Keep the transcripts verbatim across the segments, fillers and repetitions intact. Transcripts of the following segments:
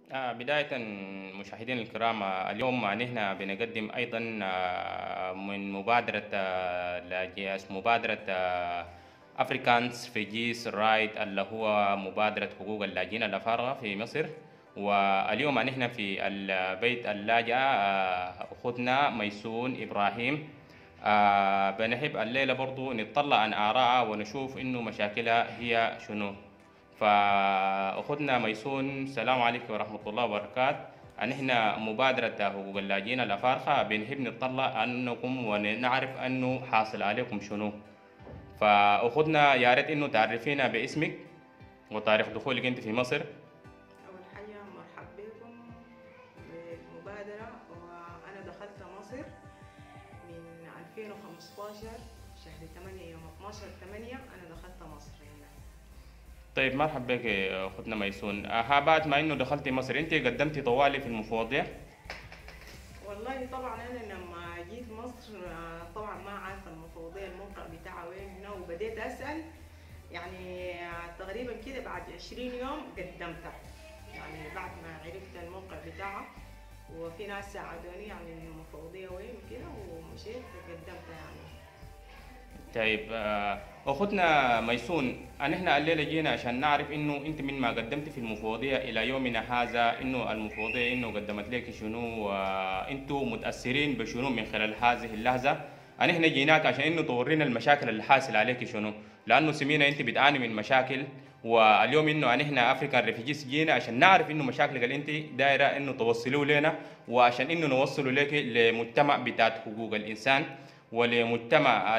آه، بداية مشاهدينا الكرام، آه، اليوم نحن بنقدم أيضا آه، من مبادرة آه، لاجئ- مبادرة أفريكانز في جيس رايت، اللي هو مبادرة حقوق اللاجئين الأفارقة في مصر. واليوم نحن في البيت اللاجئة، آه، أخوتنا ميسون إبراهيم. آه، بنحب الليلة برضو نطلع عن آرائها ونشوف إنه مشاكلها هي شنو. فأخوتنا ميسون، السلام عليكم ورحمة الله وبركاته. نحن مبادرة حقوق اللاجئين الأفارقة بنحب نطلع عنكم ونعرف أنه حاصل عليكم شنو. فأخوتنا يا ريت إنه تعرفينا باسمك وتاريخ دخولك أنت في مصر. أول حاجة مرحب بكم بالمبادرة. وأنا دخلت مصر من ألفين وخمستاشر شهر ثمانية، يوم اتناشر ثمانية أنا دخلت مصر هنا. طيب مرحبا بك يا أخوتنا ميسون. أها، بعد ما إنه دخلتي مصر أنت قدمتي طوالي في المفوضية؟ والله طبعا أنا لما جيت مصر آه، طبعا ما عارفة المفوضية الموقع بتاعها وين هنا، وبديت أسأل يعني آه، تقريبا كده بعد عشرين يوم قدمتها، يعني بعد ما عرفت الموقع بتاعها وفي ناس ساعدوني يعني المفوضية وين وكده، ومشيت قدمتها يعني. طيب آه، أخوتنا ميسون، نحن الليلة جينا عشان نعرف إنه أنت من ما قدمت في المفوضية إلى يومنا هذا، إنه المفوضية إنه قدمت لك شنو، وأنتوا متأثرين بشنو من خلال هذه اللحظة. نحن جيناك عشان إنه تورينا المشاكل اللي حاصل عليك شنو، لأنه سمينا أنت بتعاني من مشاكل. واليوم إنه نحن أفريكان ريفيجيز جينا عشان نعرف إنه مشاكلك اللي أنت دايرة إنه توصلوا لنا، وعشان إنه نوصلوا لك لمجتمع بتاعت حقوق الإنسان، ولمجتمع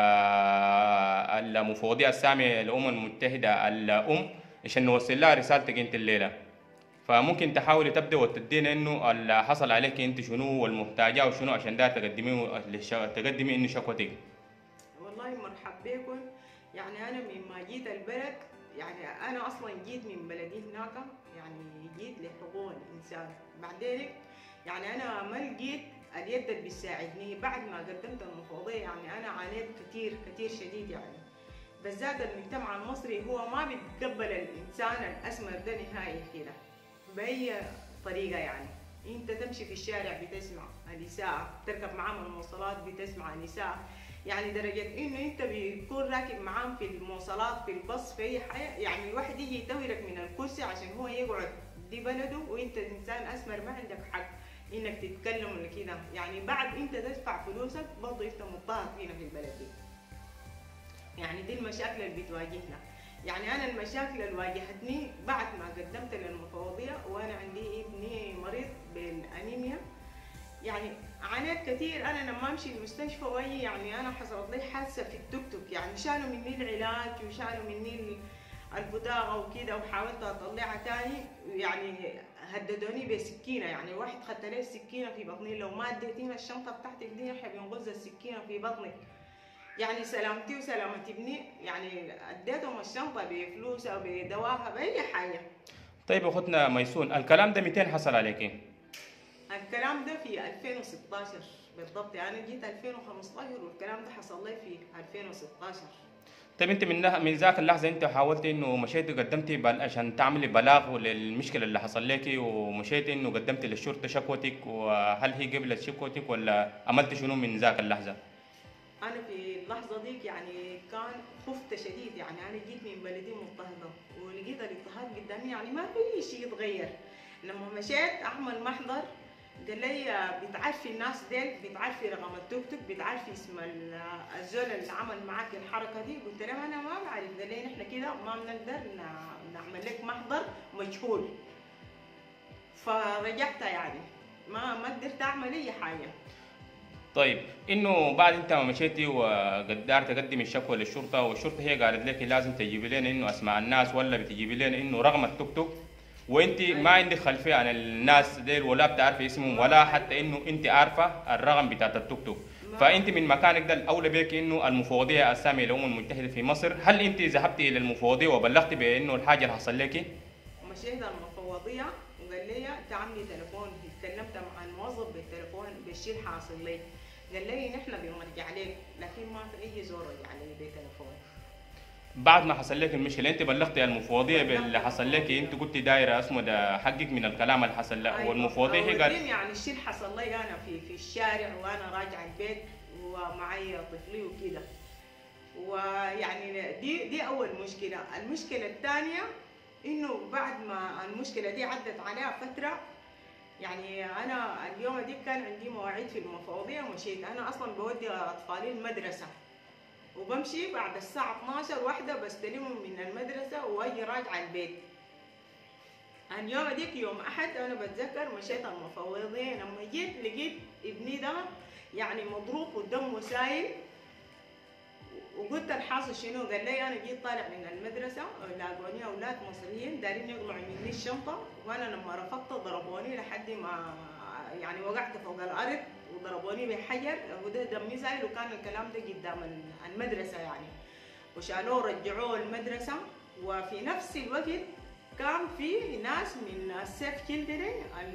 المفوضية السامية للأمم المتحدة الأم، عشان نوصل لها رسالتك أنت الليلة. فممكن تحاولي تبدأ وتدينا إنه اللي حصل عليك أنت شنو والمحتاجة وشنو عشان ده تقدمي تقدمي إنه شكوتك. والله مرحب بكم. يعني أنا مما جيت البلد، يعني أنا أصلا جيت من بلدي هناك، يعني جيت لحقوق الإنسان. بعدين يعني أنا ما لقيت اليد اللي بتساعدني بعد ما قدمت المفوضية. يعني أنا عانيت كتير كتير شديد، يعني بالذات المجتمع المصري هو ما بيتقبل الإنسان الأسمر ده نهائي كده بأي طريقة. يعني أنت تمشي في الشارع بتسمع الإساءة، تركب معاهم المواصلات بتسمع الإساءة، يعني درجة إنه أنت بيكون راكب معاهم في المواصلات في الباص في أي حاجة، يعني الواحد يجي يتوهرك من الكرسي عشان هو يقعد، دي بلده وأنت إنسان أسمر ما عندك حق إنك تتكلم ولا كده. يعني بعد أنت تدفع فلوسك برضه أنت مضطهد فينا في البلد دي. يعني دي المشاكل اللي بتواجهنا. يعني انا المشاكل اللي واجهتني بعد ما قدمت للمفوضيه وانا عندي ابني مريض بالانيميا، يعني عانيت كثير. انا لما امشي المستشفى واي يعني انا حصلت لي حادثه في التوك توك، يعني شالوا مني العلاج وشالوا مني البطاقه وكده، وحاولت اطلعها تاني، يعني هددوني بسكينه. يعني واحد خدت لي السكينه في بطني، لو ما اديتينا الشنطه بتاعتك دي احنا بنغز السكينه في بطنك. يعني سلامتي وسلامة ابني، يعني اديتهم الشنطة بفلوسها بدواها بأي حاجة. طيب أخوتنا ميسون، الكلام ده متين حصل عليك؟ الكلام ده في ألفين وستاشر بالضبط، يعني أنا جيت ألفين وخمستاشر والكلام ده حصل لي في ألفين وستاشر. طيب انت من ده من ذاك اللحظه انت حاولت انه مشيت قدمتي بل عشان تعملي بلاغ للمشكله اللي حصل لك، ومشيت انه قدمتي للشرطه شكوتك، وهل هي قبلت شكوتك ولا عملت شنو من ذاك اللحظه؟ أنا في اللحظة ديك يعني كان خفت شديد، يعني أنا جيت من بلدي مضطهدة ولقيت الاضطهاد قدامي، يعني ما في شيء يتغير. لما مشيت أعمل محضر قال لي بتعرفي الناس ديل، بتعرفي رقم التوك توك، بتعرفي اسم الزول اللي عمل معاك الحركه دي؟ قلت له انا ما بعرف. قال لي نحن كده ما بنقدر نعمل لك محضر مجهول. فرجعت يعني ما ما قدرت اعمل اي حاجه. طيب انه بعد انت ما مشيتي وقدرت تقدمي الشكوى للشرطه، والشرطه هي قالت لك لازم تجيبي لنا انه اسماء الناس، ولا بتجيبي لنا انه رقم التوك توك، وانت ما أيوة. عندك خلفيه عن الناس ديل ولا بتعرفي اسمهم ولا حتى انه انت عارفه الرقم بتاعت التوك توك. ما فانت من مكانك ده الاولى بك انه المفوضيه الساميه للامم المتحده في مصر، هل انت ذهبتي الى المفوضيه وبلغتي بانه الحاجه اللي حصل لك؟ مشيت المفوضيه وقال لي تعملي تليفون، اتكلمت مع الموظف بالتليفون بالشيء الحاصل لي. قال لي نحن بنرجع لك، لكن ما في اي زول رجع لي بتليفون. بعد ما حصل لك المشكله انت بلغتي المفوضيه بلغت باللي حصل لك، المفوضية. انت كنت دايره اسمه ده حقك من الكلام اللي حصل لك، ايوه والمفوضيه هي قالت. اوريدي يعني الشيء اللي حصل لي انا في في الشارع وانا راجعه البيت ومعي طفلي وكده. ويعني دي دي اول مشكله. المشكله الثانيه انه بعد ما المشكله دي عدت عليها فتره، يعني انا اليوم دي كان عندي مواعيد في المفوضيه ومشيت. انا اصلا بودي اطفالي المدرسه وبمشي بعد الساعه اثناشر واحده بستلمهم من المدرسه واجي راجعه البيت. اليوم ديك يوم احد انا بتذكر مشيت المفوضيه، لما جيت لقيت ابني ده يعني مضروب ودمه سايل. وقلت الحاصل شنو؟ قال لي انا جيت طالع من المدرسه لاقوني اولاد مصريين دارين يقلعوا مني الشنطه، وانا لما رفضت ضربوني لحد ما يعني وقعت فوق الارض وضربوني بحجر وده دمي سايل. وكان الكلام ده قدام المدرسه يعني، وشالوه رجعوه المدرسه. وفي نفس الوقت كان في ناس من السيف تشيلدرن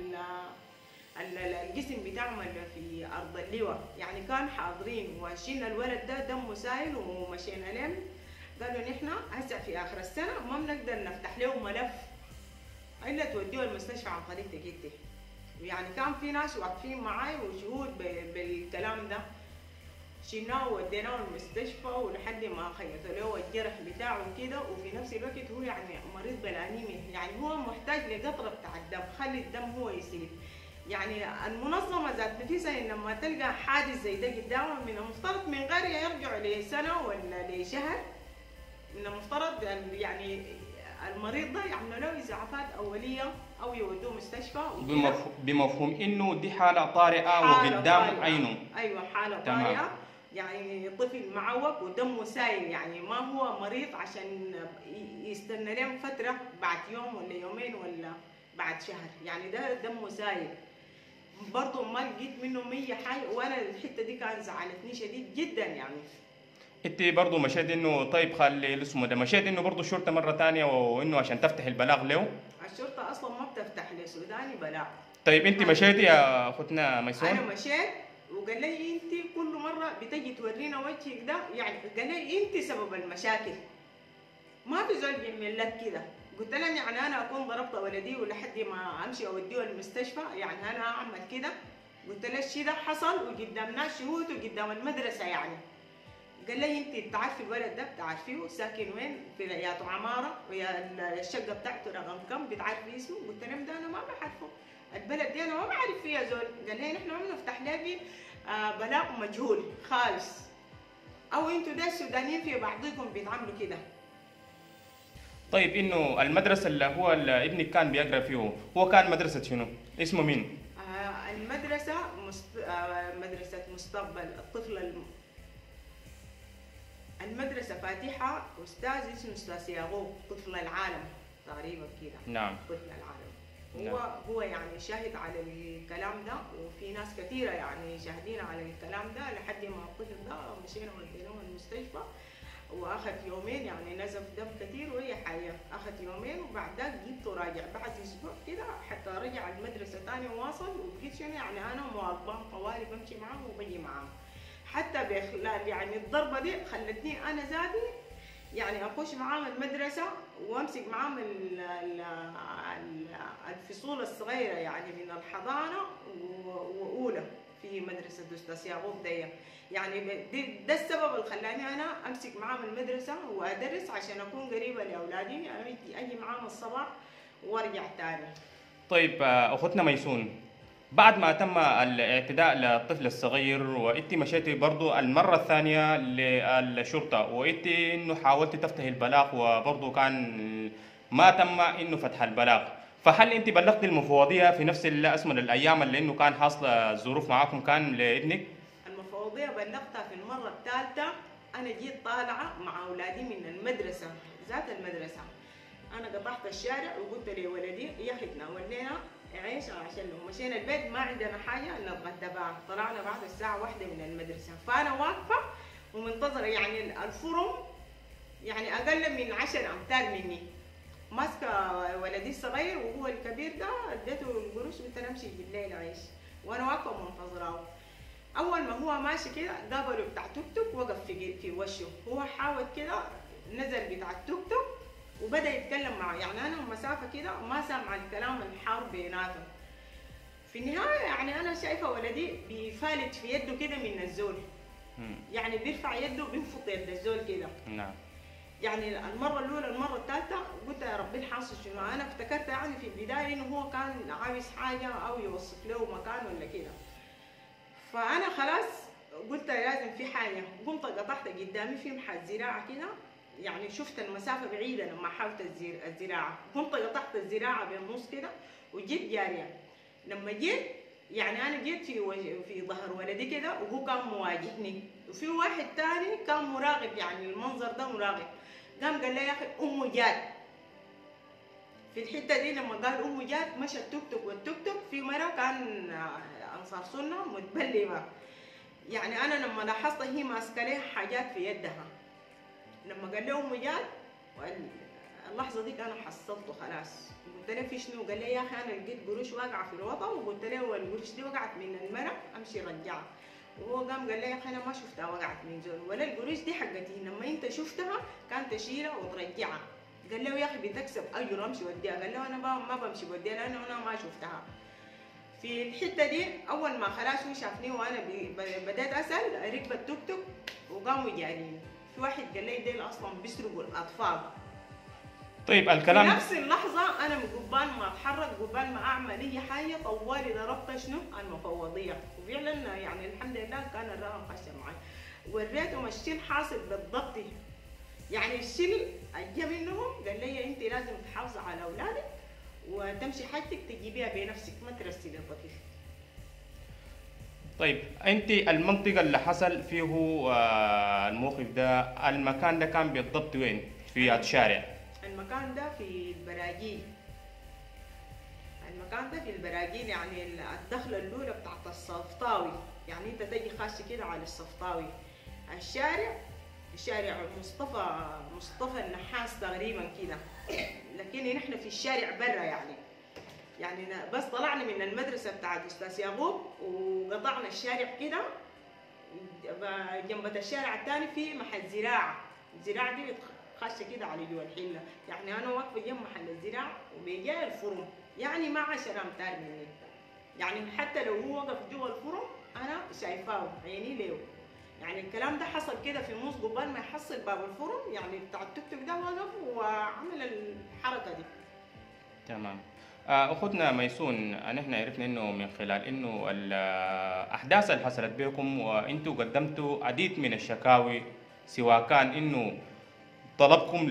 القسم بتاعهم اللي في ارض اللواء يعني كان حاضرين، وشيلنا الولد ده دمه سايل ومشينا لهم. قالوا نحن هسه في اخر السنه ما بنقدر نفتح له ملف الا توديه المستشفى عن طريق تكتي. يعني كان في ناس واقفين معاي وشهود بالكلام ده. شلناه ووديناه المستشفى ولحد ما خيطوا له الجرح بتاعه كده. وفي نفس الوقت هو يعني مريض بالانيميا، يعني هو محتاج لقطره بتاع الدم، خلي الدم هو يسيل. يعني المنظمه ذات نفسها لما تلقى حادث زي ده قدامها من المفترض من غير يرجعوا لسنه ولا لشهر، من المفترض يعني المريض ده يعملوا له اسعافات اوليه او يودوه مستشفى. بمفهوم, بمفهوم انه دي حاله طارئه حالة وقدام طارئة. عينه. ايوه حاله تمام. طارئه، يعني طفل معوق ودمه سايل، يعني ما هو مريض عشان يستنى لهم فتره بعد يوم ولا يومين ولا بعد شهر، يعني ده دمه سايل. برضه ما لقيت منه مية حاجه، وانا الحته دي كانت زعلتني شديد جدا يعني. انت برضه مشيت انه طيب خلي اسمه ده مشيت انه برضه الشرطه مره ثانيه وانه عشان تفتح البلاغ له. الشرطه اصلا ما بتفتح لسوداني بلاغ. طيب انت مشيتي يا اختنا ميسون؟ انا مشيت وقال لي انت كل مره بتجي تورينا وجهك ده، يعني قال لي انت سبب المشاكل، ما في زول بيعمل لك كده. قلت لهم يعني انا اكون ضربت ولدي ولحد ما امشي اوديه المستشفى، يعني انا اعمل كده؟ قلت له الشيء ده حصل وقدام ناس شهود وقدام المدرسه يعني. قال لي انت بتعرفي الولد ده؟ بتعرفيه ساكن وين؟ في يا عماره ويا الشقه بتاعته رقم كم؟ بتعرفي اسمه؟ قلت لهم ده انا ما بعرفه، البلد دي انا ما بعرف فيها زول. قال لي نحن ما بنفتح لك آه بلاغ مجهول خالص، او انتوا ده السودانيين في بعضكم بيتعاملوا كده. طيب انه المدرسه اللي هو اللي ابنك كان بيقرا فيه هو كان مدرسه شنو؟ اسمه مين؟ آه المدرسه مست... آه مدرسه مستقبل الطفل الم... المدرسه فاتحه استاذ اسمه استاذ يعقوب طفل العالم تقريبا كده. نعم. طفل العالم. نعم. هو هو يعني شاهد على الكلام ده، وفي ناس كثيره يعني شاهدين على الكلام ده لحد ما الطفل ده مشينا وديناه المستشفى واخذ يومين، يعني نزف دم كثير وهي حيه، اخذ يومين وبعد ذاك جبته راجع بعد اسبوع كده حتى رجع المدرسه ثاني وواصل. وبقيت شنو يعني انا مواظبه طوالي بمشي معاه وبجي معاه، حتى بخلال يعني الضربه دي خلتني انا ذاتي يعني اخش معاهم المدرسه وامسك معاهم الفصول الصغيره يعني من الحضانه واولى في مدرسه استاذ يعقوب دي. يعني ده السبب اللي خلاني انا امسك معاهم المدرسه وادرس عشان اكون قريبه لاولادي، يعني اجي معاهم الصباح وارجع تاني. طيب اختنا ميسون، بعد ما تم الاعتداء للطفل الصغير وانت مشيتي برضو المره الثانيه للشرطه وانت انه حاولتي تفتحي البلاغ وبرضو كان ما تم انه فتح البلاغ، فهل انت بلغتي المفوضيه في نفس اسمه الايام اللي انه كان حاصله الظروف معاكم كان لابنك؟ المفوضيه بلغتها في المره الثالثه. انا جيت طالعه مع اولادي من المدرسه ذات المدرسه، انا قطعت الشارع وقلت لولدي يا اخي تناولنا عيش عشان لو مشينا البيت ما عندنا حاجه نتغدى بها. طلعنا بعد الساعه واحدة من المدرسه، فانا واقفه ومنتظره يعني الفرن يعني اقل من عشر امتار مني، ماسكه ولدي الصغير وهو الكبير ده اديته القروش قلت له امشي بالليل عيش، وانا واقفه منتظراه. اول ما هو ماشي كده قابله بتاع توك توك وقف في في وشه، هو حاول كده نزل بتاع التوك توك وبدا يتكلم معه، يعني انا مسافه كده ما سامع الكلام الحار بيناتهم. في النهايه يعني انا شايفه ولدي بيفالت في يده كده من الزول، يعني بيرفع يده بينفض يد الزول كده. نعم. يعني المره الاولى المره الثالثه قلت يا ربي الحاصل شنو، انا افتكرت يعني في البدايه انه هو كان عاوز حاجه او يوصف له مكان ولا كده. فانا خلاص قلت لازم في حاجه، قمت قطعت قدامي في محل زراعه كده، يعني شفت المسافه بعيده لما حاولت الزراعه، قمت قطعت الزراعه بالنص كده وجيت جاريه. لما جيت يعني انا جيت في وجه في ظهر ولدي كده وهو كان مواجهني، وفي واحد تاني كان مراقب، يعني المنظر ده مراقب. قام قال لي يا اخي امه جات. في الحته دي لما قال امه جات مشى التوك توك، والتوك توك في مره كان انصار سنه متبلمه، يعني انا لما لاحظت هي ماسكه لها حاجات في يدها. لما قال له امه جات اللحظه دي انا حصلته خلاص، قلت له في شنو؟ قال لي يا اخي انا لقيت قروش واقعه في الوطن، وقلت له القروش دي وقعت من المرأة امشي رجعها. وهو قام قال لي يا اخي انا ما شفتها وقعت من زول، ولا القروش دي حقتي، لما انت شفتها كان تشيلها وترجعها. قال له يا اخي بتكسب اجر امشي وديها. قال له انا ما بمشي وديها لانه انا ما شفتها. في الحته دي اول ما خلاص هو شافني وانا بدات اسال ركب التوك توك وقاموا جارين. في واحد قال لي ديل اصلا بيسرقوا الاطفال. طيب الكلام في نفس اللحظه انا قبال ما اتحرك قبال ما اعمل اي حاجه طوالي ضربت شنو؟ المفوضيه، وفعلا يعني الحمد لله كان الرقم خش معي، وريتهم الشيل حاصل بالضبط. يعني الشيل اجى منهم قال لي انت لازم تحافظي على اولادك وتمشي حاجتك تجيبيها بنفسك، ما ترسلي الطفل. طيب انت المنطقه اللي حصل فيه آه الموقف ده، المكان ده كان بالضبط وين؟ في الشارع؟ المكان ده في البراجيل. المكان ده في البراجيل، يعني الدخله الاولى بتاعت الصفطاوي، يعني انت تجي خاش كده على الصفطاوي. الشارع شارع مصطفى مصطفى النحاس تقريبا كده، لكن نحن في الشارع برا يعني. يعني بس طلعنا من المدرسه بتاعت استاذ يعقوب وقطعنا الشارع كده، جنب الشارع الثاني في محل زراعه، الزراعه دي خاشه كده على جوا الحله، يعني انا واقفه جنب محل الزراعه وبيجي الفرن، يعني ما عشرة امتار مني، يعني حتى لو هو وقف جوا الفرن انا شايفاه عيني ليه. يعني الكلام ده حصل كده في موس قبال ما يحصل باب الفرن، يعني بتاع التوك توك ده وقف وعمل الحركه دي. تمام. اخوتنا ميسون، نحن عرفنا انه من خلال انه الاحداث اللي حصلت بكم وانتم قدمتوا عديد من الشكاوي، سواء كان انه طلبكم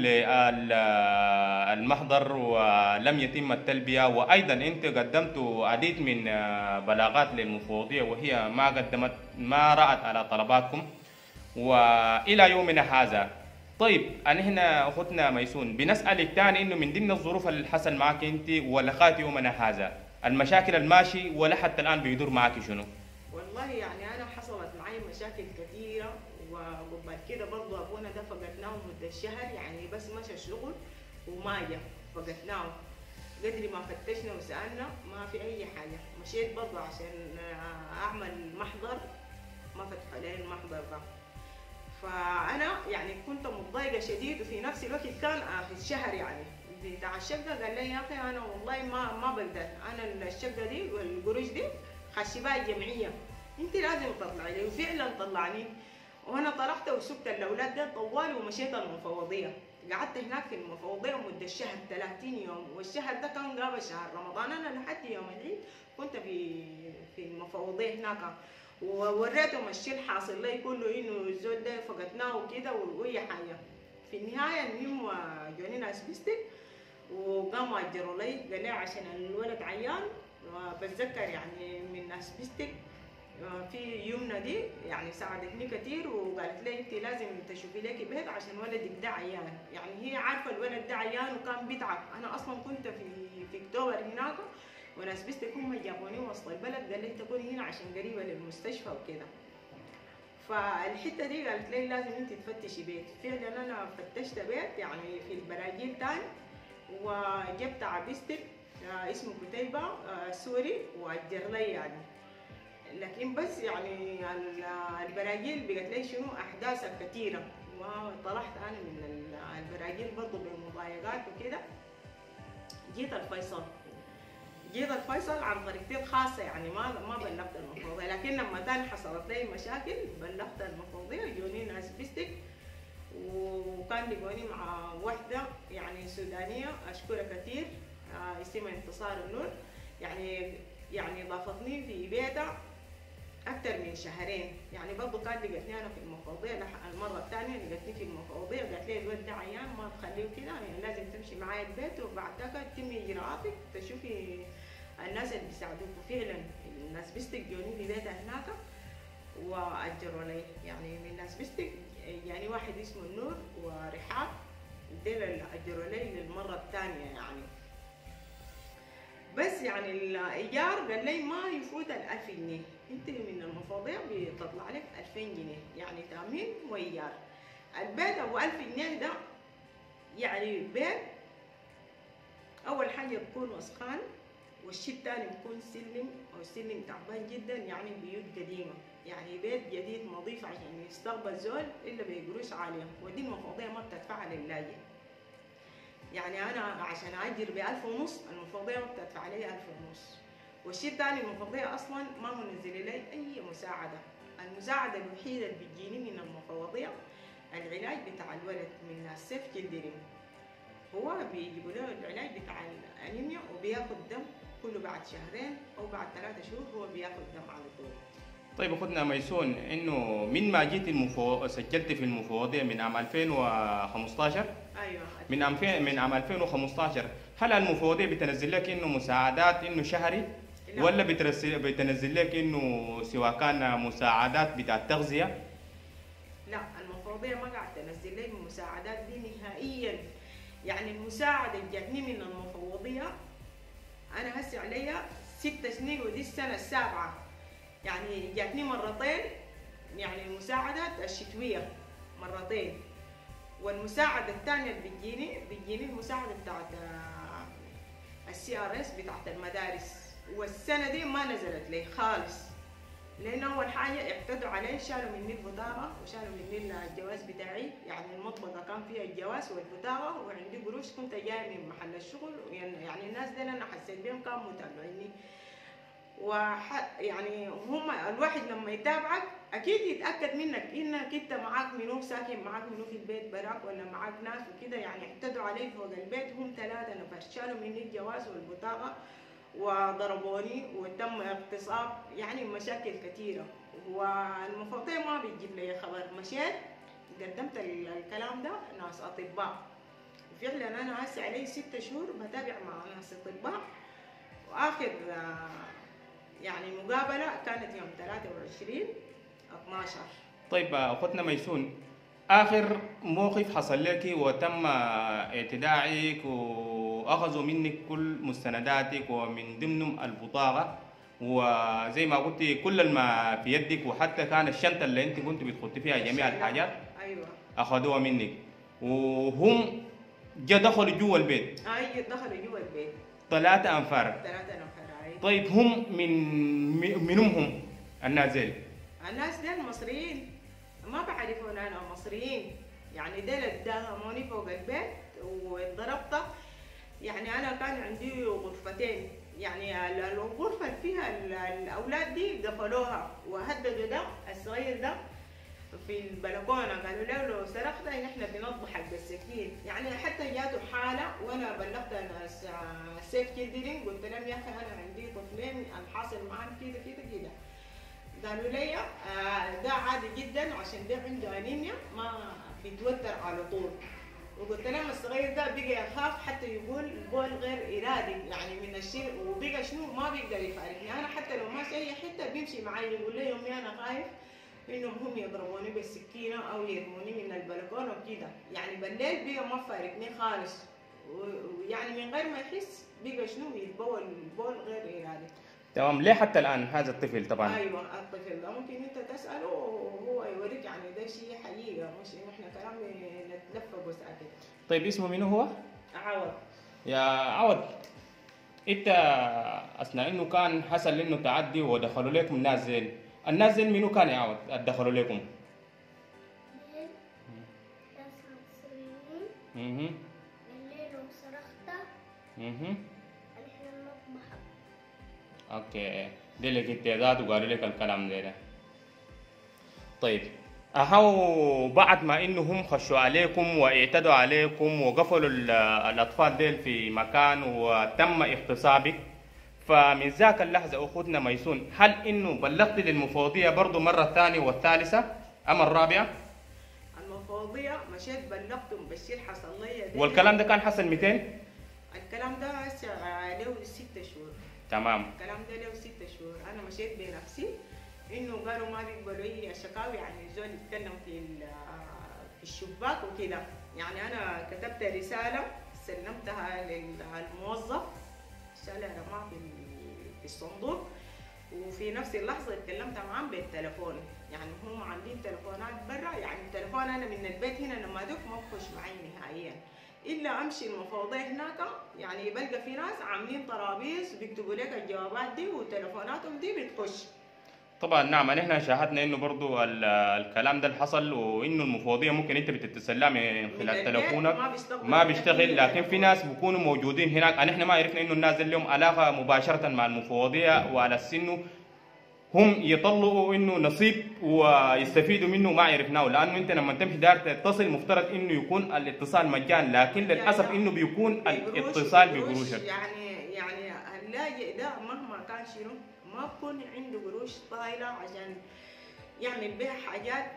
للمحضر ولم يتم التلبيه، وايضا انت قدمتوا عديد من بلاغات للمفوضيه وهي ما قدمت ما رأت على طلباتكم والى يومنا هذا. طيب انا هنا اخوتنا ميسون بنسالك ثاني انه من ضمن الظروف اللي حصل معك انت ولغايه يومنا هذا، المشاكل الماشي ولا حتى الان بيدور معك شنو؟ والله يعني انا حصلت معي مشاكل كثيره، وقبل كده برضه ابونا ده فقدناه مده شهر، يعني بس مشى الشغل وما جا فقدناه. قدر ما فتشنا وسالنا ما في اي حاجه، مشيت برضه عشان اعمل محضر ما فتحوا لي المحضر ده. فانا يعني كنت متضايقه شديد، وفي نفس الوقت كان اخر الشهر يعني بتاع الشقه قال لي يا اخي انا والله ما ما بقدر، انا الشقه دي والقروش دي خشباء جمعيه انت لازم تطلعي لي، وفعلا طلعني. وانا طلعت وسبت الاولاد ده طوالي ومشيت المفوضيه، قعدت هناك في المفوضيه مده الشهر ثلاثين يوم، والشهر ده كان قابل شهر رمضان. انا لحد يوم العيد كنت في في المفوضيه هناك، ووريتهم الشيء الحاصل لي كله انه الزول ده فقدناه وكده واي حاجه. في النهايه المهم جوني ناس بيستك وقاموا اجروا لي، قال لي عشان الولد عيان، وبتذكر يعني من ناس بيستك في يومنا دي يعني ساعدتني كثير، وقالت لي انت لازم تشوفي لك بيت عشان ولدك ده عيان، يعني هي عارفه الولد ده عيان وكان بيتعب. انا اصلا كنت في في اكتوبر هناك، وناس بيستك هم جابوني وسط البلد، قال لي تكوني هنا عشان قريبه للمستشفى وكده. فالحته دي قالت لي لازم انت تفتشي بيت. فعلا انا فتشت بيت يعني في البراجيل تاني، وجبت عبيستك اسمه كتيبه سوري واجر لي يعني. لكن بس يعني البراجيل بقت لي شنو احداثها كثيره، وطلعت انا من ال- البراجيل برضه بمضايقات وكده. جيت الفيصل جيت الفيصل عن طريقتي خاصة، يعني ما ما بلغت المفوضية، لكن لما تاني حصلت لي مشاكل بلغت المفوضية. جوني ناس بيستك وكان لقوني مع واحدة يعني سودانية أشكرها كثير، آه، اسمها انتصار النور. يعني يعني ضافتني في بيتها أكثر من شهرين. يعني برضه كان لقتني أنا في المفوضية. لح- المرة الثانية لقتني في المفوضية قالت لي الولد ده عيان ما تخليه كده، يعني لازم تمشي معايا البيت وبعد ذاك تتمي إجراءاتك تشوفي الناس اللي بيساعدوك. وفعلا الناس بيستك جوني في بيتها هناك وأجروا لي، يعني من ناس بيستك يعني واحد اسمه النور ورحاب، ديل اللي أجروا لي للمرة الثانية. يعني بس يعني الإيجار قال لي ما يفوت الألف جنيه، أنت من المفوضية بتطلع لك ألفين جنيه، يعني تأمين وإيجار. البيت أبو ألف جنيه ده يعني بيت أول حاجة بيكون وسخان، والشيء الثاني بيكون سلم أو سلم تعبان جدا، يعني بيوت قديمة، يعني بيت جديد نظيف عشان يستقبل زول إلا بقروش عالية، ودي المفوضية ما بتدفعها للاجئ. يعني أنا عشان أجر بألف ونص المفوضية ما بتدفع لي ألف ونص. والشيء الثاني المفوضية أصلا ما منزل لي أي مساعدة. المساعدة الوحيدة اللي بتجيني من المفوضية العلاج بتاع الولد من السيف جلدرين، هو بيجيبوا له العلاج بتاع الأنيميا وبياخد دم كله بعد شهرين أو بعد ثلاثة شهور هو بياخد دم على طول. طيب اخوتنا ميسون، انه من ما جيت المفو... سجلت في المفوضيه من عام ألفين وخمسطاشر. أيوه من عام من عام ألفين وخمسطاشر، هل المفوضيه بتنزل لك انه مساعدات انه شهري؟ لا. ولا بترسل بتنزل لك انه سواء كان مساعدات بتاع التغذيه؟ لا، المفوضية ما قاعدة تنزل لي المساعدات دي نهائيا. يعني المساعدة اللي جاتني من المفوضية أنا هسه عليا ست سنين ودي السنة السابعة، يعني جاتني مرتين، يعني المساعدات الشتوية مرتين، والمساعدة الثانية اللي بتجيني بتجيني المساعدة بتاعت السي ار اس بتاعت المدارس، والسنة دي ما نزلت لي خالص، لأن أول حاجة اعتدوا علي، شالوا مني البطاقة وشالوا مني الجواز بتاعي، يعني المطبقة كان فيها الجواز والبطاقة وعندي قروش كنت جاية من محل الشغل، يعني الناس دي أنا حسيت بهم كانوا متابعيني. وح يعني هم الواحد لما يتابعك اكيد يتاكد منك انك انت معاك منو ساكن معاك منو في البيت براك ولا معاك ناس وكده. يعني اعتدوا علي فوق البيت هم ثلاثه نفر، شالوا مني الجواز والبطاقه وضربوني وتم اغتصاب، يعني مشاكل كثيره. والمفوضية ما بيجيب لي خبر. مشيت قدمت الكلام ده ناس اطباء، وفعلا انا هسه علي ست شهور بتابع مع ناس اطباء، واخر يعني مقابلة كانت يوم ثلاثة وعشرين اثناشر. طيب اخوتنا ميسون، اخر موقف حصل لك وتم اعتداعك واخذوا منك كل مستنداتك ومن ضمنهم البطاقه وزي ما قلت كل ما في يدك، وحتى كان الشنطه اللي انت كنت بتخطي فيها جميع الحاجات ايوه اخذوها منك، وهم جا دخلوا جوا البيت. اي دخلوا جوا البيت ثلاثة انفار. ثلاثة نفر. اي طيب هم من منهم هم الناس ديل؟ الناس ديل مصريين ما بعرفون انا مصريين، يعني ديل اتداهموني فوق البيت واتضربت. يعني انا كان عندي غرفتين، يعني الغرفة اللي فيها الاولاد دي قفلوها وهددوا ده الصغير ده في البلكونه، قالوا له لو سرقت نحن بنطبحك بالسكين. يعني حتى جاته حاله وانا بلغت ناس سيف جلدرين، قلت لهم يا اخي انا عندي طفلين الحاصل معاهم كده كده كده. قالوا لي آه ده عادي جدا عشان ده عنده انيميا ما بيتوتر على طول. وقلت لهم الصغير ده بقى يخاف حتى يقول بول غير ارادي، يعني من الشيء، وبقى شنو ما بيقدر يفارقني. انا حتى لو ماشي اي حته بيمشي معي يقول لي يومي انا خايف انهم هم يضربوني بالسكينه او يرموني من البلكونه وكده. يعني بالليل بقى ما فارقني خالص، ويعني من غير ما يحس بقى شنو يتبول بول غير ارادي. تمام. ليه حتى الان هذا الطفل طبعا؟ ايوه الطفل ده ممكن انت تساله وهو يوريك، يعني ده شيء حقيقه مش انه احنا كلام نتلفق وساكت. طيب اسمه منو هو؟ عوض. يا عوض، انت اثناء انه كان حصل انه تعدي ودخلوا لكم الناس زين، الناس زين منو كان يا عوض دخلوا لكم؟ اها. بالليل وصرخت اها. نحن المطبخ. اوكي، دي لك اتيادات وقالوا لك الكلام ده, ده. طيب أهو بعد ما إنهم خشوا عليكم واعتدوا عليكم وقفلوا ال- الأطفال ديل في مكان وتم اغتصابك، فمن ذاك اللحظة أخوتنا ميسون، هل إنه بلغت للمفوضية برضو مرة ثانية والثالثة أم الرابعة؟ المفوضية مشيت بلغتهم بالشيء حصل لي ده. والكلام ده كان حصل متى؟ الكلام ده هسه له ست شهور. تمام. الكلام ده له ست شهور. أنا مشيت بنفسي إنه قالوا ما بيقبلوا أي شكاوي، يعني الزول يتكلم في ال- في الشباك وكده. يعني أنا كتبت رسالة سلمتها للموظف، رسالة رماها في ال- في الصندوق، وفي نفس اللحظة اتكلمت معاهم بالتليفون. يعني هم عاملين تليفونات برا، يعني التليفون أنا من البيت هنا لما أدق ما بخش معي نهائيا، إلا أمشي المفوضية هناك. يعني بلقى في ناس عاملين طرابيز بيكتبوا لك الجوابات دي وتليفوناتهم دي بتخش. طبعا نعم، نحن شاهدنا انه برضو ال- الكلام ده اللي حصل، وانه المفوضيه ممكن انت بتتصل لها من خلال البيت تليفونك ما بيشتغل. ما بيشتغل، لكن في ناس بيكونوا موجودين هناك. نحن ما عرفنا انه الناس اللي لهم علاقه مباشره مع المفوضيه وعلى السن هم يطلعوا انه نصيب ويستفيدوا منه، ما عرفناه، لانه انت لما تمشي دار تتصل مفترض انه يكون الاتصال مجان، لكن للاسف انه بيكون الاتصال بقروشك. يعني يعني اللاجئ ده مهما كان شنو ما بكون عنده قروش طايله عشان يعمل بها حاجات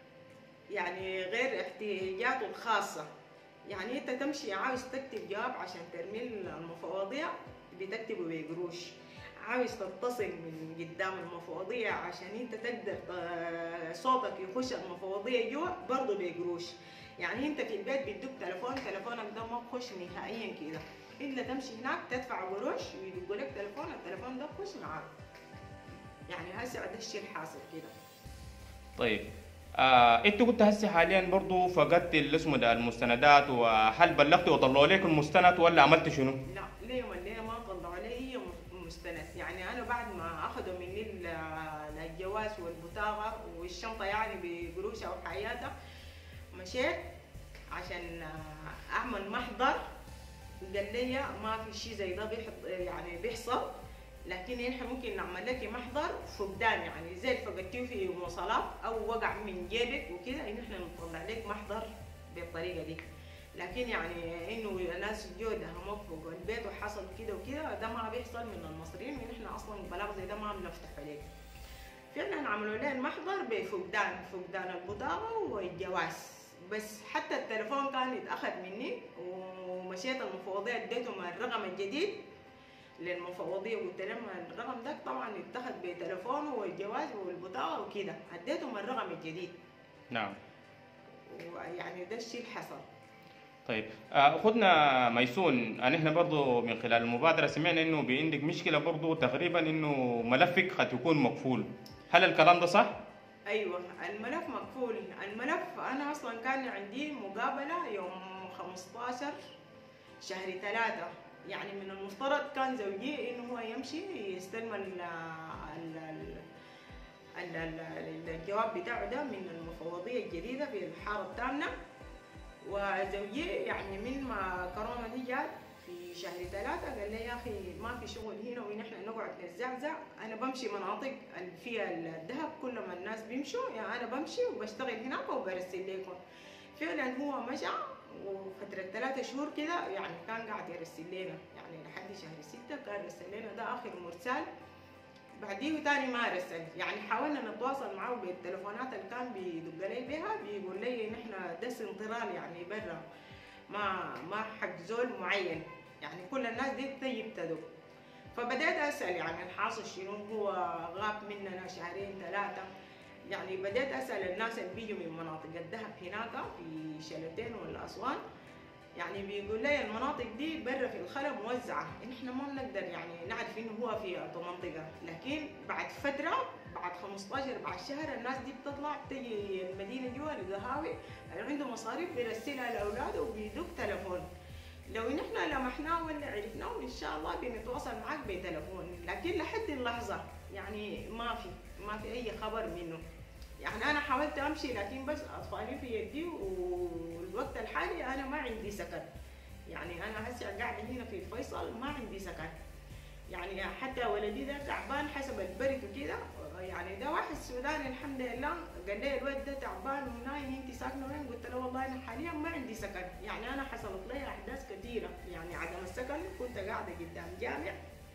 يعني غير احتياجاته الخاصه. يعني انت تمشي عاوز تكتب جواب عشان ترمي المفوضيه بتكتبه بقروش، عاوز تتصل من قدام المفوضيه عشان انت تقدر ت- صوتك يخش المفوضيه جوا برضه بقروش. يعني انت في البيت بيدوك تليفون، تليفونك ده ما بخش نهائيا كده، الا تمشي هناك تدفع قروش ويدقوا لك تليفون، التليفون ده بخش معاك. يعني هسه ده الشيء الحاصل كده. طيب آه، انت كنت هسه حاليا برضو فقدت اللي اسمه ده المستندات، وهل بلغت وطلعوا لك المستند ولا عملت شنو؟ لا ليه الليله ما طلعوا لي اي مستند. يعني انا بعد ما اخذوا مني ال- الجواز والبطاقه والشنطه يعني بقروشها وحياتها، مشيت عشان اعمل محضر. قال لي ما في شيء زي ده بيحط يعني بيحصل، لكن احنا ممكن نعمل لك محضر فقدان، يعني زي اللي فقدتيه في مواصلات او وقع من جيبك وكده، ان احنا نطلع لك محضر بالطريقه دي. لكن يعني انه الناس جو دهموك فوق البيت وحصل كده وكده، ده ما بيحصل من المصريين، ونحن اصلا بلاغ زي ده ما بنفتح عليه. فعلا عملوا لي المحضر بفقدان فقدان البطاقه والجواز بس. حتى التليفون كان اتاخذ مني، ومشيت المفوضيه اديتهم الرقم الجديد للمفوضيه وقلت لهم الرقم ده طبعا اتخذ بتليفونه والجواز والبطاقه وكده، اديتهم الرقم الجديد. نعم. ويعني ده الشيء اللي حصل. طيب آه، اخوتنا ميسون، نحن برضو من خلال المبادره سمعنا انه بيندك مشكله برضو تقريبا انه ملفك قد يكون مقفول، هل الكلام ده صح؟ ايوه الملف مقفول. الملف انا اصلا كان عندي مقابله يوم خمستاشر شهر ثلاثة، يعني من المفترض كان زوجي انه هو يمشي يستلم ال ال ال ال الجواب بتاعه ده من المفوضيه الجديده في الحاره الثامنه. وزوجي يعني من ما كورونا دي جات في شهر ثلاثة قال لي يا اخي ما في شغل هنا ونحن نقعد نتزعزع، انا بمشي مناطق اللي فيها الذهب كل ما الناس بيمشوا، يعني انا بمشي وبشتغل هناك وبرسل لكم. فعلا هو مشى وفترة ثلاثة شهور كده يعني كان قاعد يرسل لنا، يعني لحد شهر ستة كان رسل لنا، ده آخر مرسال. بعديه تاني ما رسل، يعني حاولنا نتواصل معه بالتليفونات اللي كان بيدق لي بها، بيقول لي نحن ده سنترال يعني برا، ما ما حق زول معين، يعني كل الناس دي تجي بتدق. فبدأت أسأل يعني الحاصل شنو، هو غاب مننا شهرين ثلاثة. يعني بدأت أسأل الناس اللي بيجوا من مناطق الذهب هناك في شلتين ولا أسوان، يعني بيقول لي المناطق دي برا في الخلا موزعة، إحنا ما بنقدر يعني نعرف إنه هو في منطقة، لكن بعد فترة بعد خمستاشر بعد شهر الناس دي بتطلع تجي المدينة جوا القهاوي اللي عنده مصاريف بيرسلها لأولاده وبيدق تليفون. لو نحن لمحناه ولا عرفناه إن شاء الله بنتواصل معك بتليفون، لكن لحد اللحظة يعني ما في ما في أي خبر منه. يعني أنا حاولت أمشي لكن بس أطفالي في يدي و الوقت الحالي انا ما عندي سكن، يعني انا هسه قاعده هنا في فيصل ما عندي سكن، يعني حتى ولدي ده تعبان حسب البرد وكده، يعني ده واحد سوداني الحمد لله قال لي الواد ده تعبان ونايم، انت ساكنه وين؟ قلت له والله انا حاليا ما عندي سكن، يعني انا حصلت لي احداث كثيره، يعني عدم السكن كنت قاعده قدام جامع،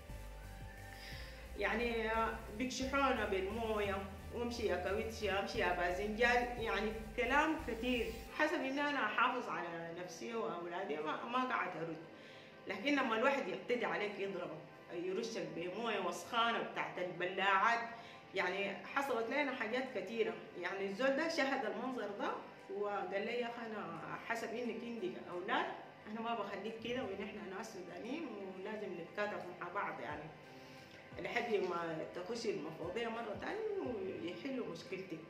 يعني بيكشحونا بالمويه وامشي يا كاوتشي امشي يا باذنجان، يعني كلام كثير، حسب ان انا احافظ على نفسي واولادي ما, ما قاعد ارد، لكن لما الواحد يقتدي عليك يضربك يرشك بمويه وسخانه بتاعت البلاعات، يعني حصلت لنا حاجات كثيره، يعني الزول ده شاهد المنظر ده وقال لي يا اخي انا حسب انك عندك اولاد انا ما بخليك كده، ونحن ناس سودانيين ولازم نتكاتف مع بعض، يعني لحد ما تخشي المفوضيه مره ثانيه ويحلوا مشكلتك.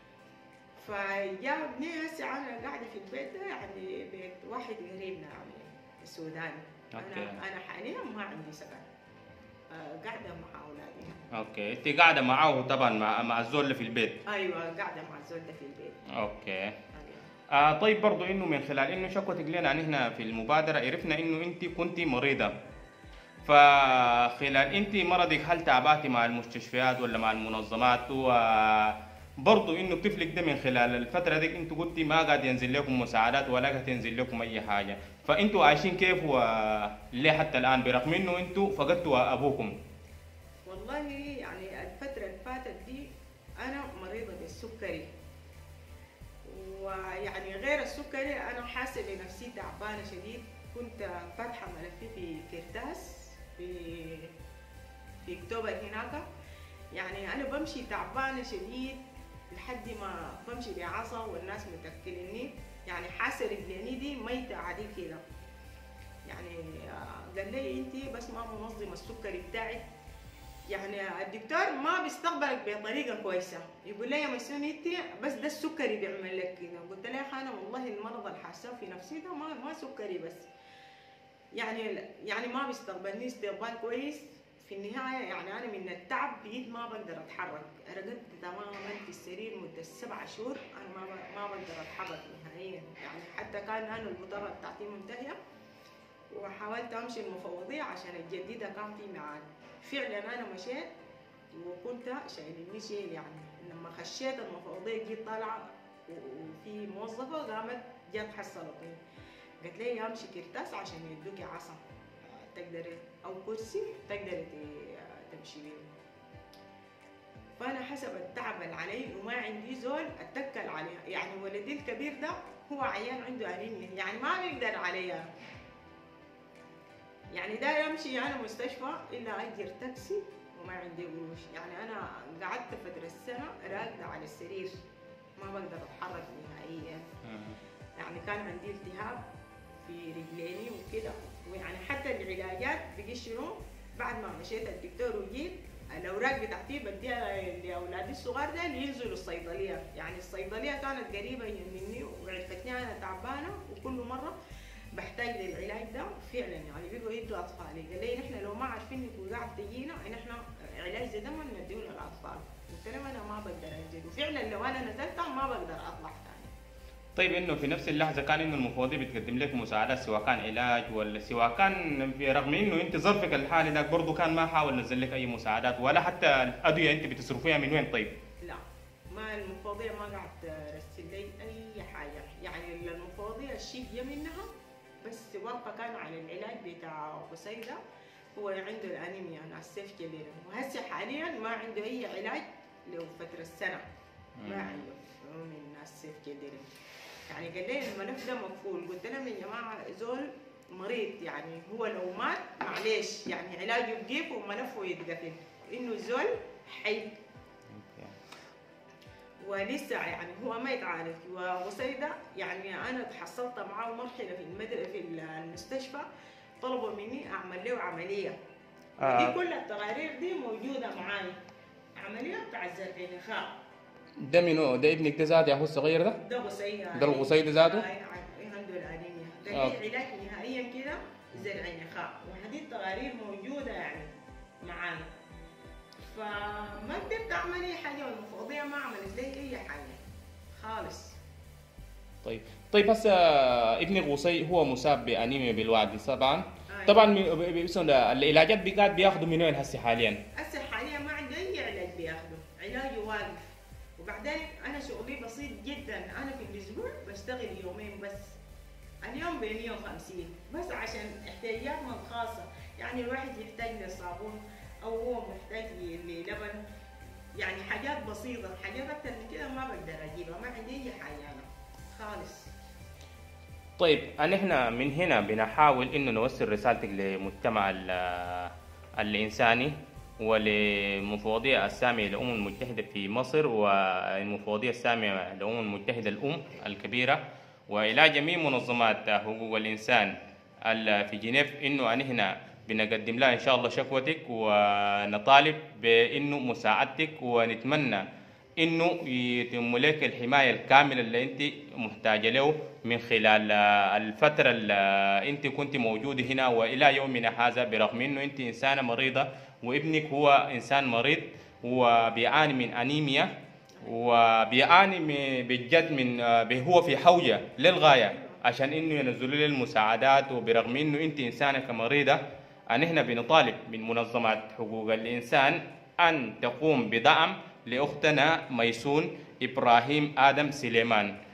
فجاء ابني هسه انا قاعده في البيت ده، يعني بيت واحد قريبنا يعني السوداني، انا انا حاليا ما عندي سكن، قاعده مع اولادي. اوكي، انت قاعده معاه طبعا مع مع الزول اللي في البيت؟ ايوه قاعده مع الزول ده في البيت. اوكي. أيوة. آه طيب برضو انه من خلال انه شكوتك لنا عن هنا في المبادره عرفنا انه انت كنت مريضه، فخلال انت مرضك هل تابعتي مع المستشفيات ولا مع المنظمات؟ وبرضو انه طفلك ده من خلال الفتره دي انتوا قلتي ما قاعد ينزل لكم مساعدات ولا قاعد تنزل لكم اي حاجه، فانتوا عايشين كيف وليه حتى الان برغم انه انتوا فقدتوا ابوكم؟ والله يعني الفتره اللي فاتت دي انا مريضه بالسكري، ويعني غير السكري انا حاسه بنفسي تعبانه شديد، كنت فاتحه ملفي في كرتاس في في اكتوبر هناك، يعني انا بمشي تعبانه شديد لحد ما بمشي بعصا والناس متكلني، يعني حاسه رجليني دي ميته عادي كده، يعني قال لي انت بس ما منظمه السكري بتاعك، يعني الدكتور ما بيستقبلك بطريقه كويسه، يقول لي يا ميسون انت بس ده السكري بيعمل لك كده، قلت له يا اخي انا والله المرض اللي حاساه في نفسي ده ما ما سكري بس، يعني يعني ما بيستقبلني استقبال كويس، في النهايه يعني انا من التعب بقيت ما بقدر اتحرك، رقدت تماما في السرير مده سبع شهور، انا ما ما بقدر اتحرك نهائيا، يعني حتى كان انا البطاقه بتاعتي منتهيه وحاولت امشي المفوضيه عشان اجددها كان في ميعاد، فعلا انا مشيت وكنت شايلني شيل، يعني لما خشيت المفوضيه جيت طالعه وفي موظفه قامت جت حصلتني قالت لي امشي كرتاس عشان يدوكي عصا تقدري او كرسي تقدري تمشي بيه، فانا حسب التعب اللي علي وما عندي زول اتكل عليه، يعني ولدي الكبير ده هو عيان عنده انيميا، يعني ما بيقدر عليا، يعني ده يمشي انا مستشفى الا اجر تاكسي وما عندي قروش، يعني انا قعدت فتره السنه راقده على السرير ما بقدر اتحرك نهائيا، يعني كان عندي التهاب في رجليني وكده، ويعني حتى العلاجات بقي شنو بعد ما مشيت الدكتور وجيت الاوراق بتاعتي بديها لاولادي الصغار ده ينزلوا الصيدليه، يعني الصيدليه كانت قريبه مني وعرفتني انا تعبانه وكل مره بحتاج للعلاج ده فعلا، يعني بيجوا يدوا اطفالي، قال لي نحن لو ما عارفين انك قاعد تجينا نحن علاج زي ده ما نديه للاطفال، قلت لهم انا ما بقدر انزل، وفعلا لو انا نزلت ما بقدر اطلع ثاني. طيب انه في نفس اللحظه كان انه المفوضيه بتقدم لك مساعدات سواء كان علاج ولا سواء كان رغم انه انت ظرفك الحالي ذاك برضه كان ما حاول نزل لك اي مساعدات ولا حتى الادويه انت بتصرفيها من وين؟ طيب لا ما المفوضيه ما قاعد ترسل لي اي حاجه، يعني المفوضيه الشيء جا منها بس واقفه كان على العلاج بتاع قصيده، هو عنده الانيميا ناسيف كبير، وهسه حاليا ما عنده اي علاج له فتره السنه ما عنده من ناسيف كبير، يعني قال لي الملف ده مقفول، قلت لهم يا جماعه زول مريض يعني هو لو مات معلش يعني علاجه بجيب وملفه يتقفل، انه زول حي ولسه يعني هو ما يتعالج، وقصيده يعني انا تحصلت معاه مرحله في المدرسه في المستشفى طلبوا مني اعمل له عمليه، آه. دي كل التقارير دي موجوده معاي، عمليه بتاع زرع النخاع. ده منو؟ ده ابنك ده ذاته يا اخو الصغير ده؟ ده قصيده ده القصيده ذاته؟ عنده الانيميا، ده آه. علاج نهائيا كده زرع النخاع، وهذه التقارير موجوده يعني معانا، فما قدرت اعمل اي حاجه والمفوضيه ما عملت لي اي حاجه خالص. طيب طيب هسه ابني غوصي هو مصاب بانيميا بالوادي طبعا. آه. طبعا م- ب- ب- بسم الله، العلاجات بقات بياخذوا من وين هسه حاليا؟ هسه حاليا ما عندي اي علاج بياخده، علاجي واقف. وبعدين انا شغلي بسيط جدا، انا في الاسبوع بشتغل يومين بس، اليوم ب مية وخمسين بس عشان احتياجاتنا الخاصه، يعني الواحد يحتاج لصابون او هو محتاج للبن، يعني حاجات بسيطه، حاجات اكتر من كده ما بقدر اجيبها، ما عندي اي حاجه انا خالص. طيب أن إحنا من هنا بنحاول إنه نوصل رسالتك لمجتمع ال- الإنساني وللمفوضية السامية للأمم المتحدة في مصر والمفوضية السامية للأمم المتحدة الأم الكبيرة وإلى جميع منظمات حقوق الإنسان ال- في جنيف، إنه أن إحنا بنقدم لها إن شاء الله شكوتك ونطالب بإنه مساعدتك، ونتمنى انه يتم لك الحمايه الكامله اللي انت محتاجه له من خلال آه، الفتره اللي آه، انت كنت موجوده هنا والى يومنا هذا، برغم انه انت انسانه مريضه وابنك هو انسان مريض وبيعاني من انيميا وبيعاني من- بجد من آه، هو في حوجه للغايه عشان انه ينزلوا له المساعدات. وبرغم انه انت انسانه كمريضه، ان احنا بنطالب من منظمات حقوق الانسان ان تقوم بدعم لأختنا ميسون إبراهيم آدم سليمان.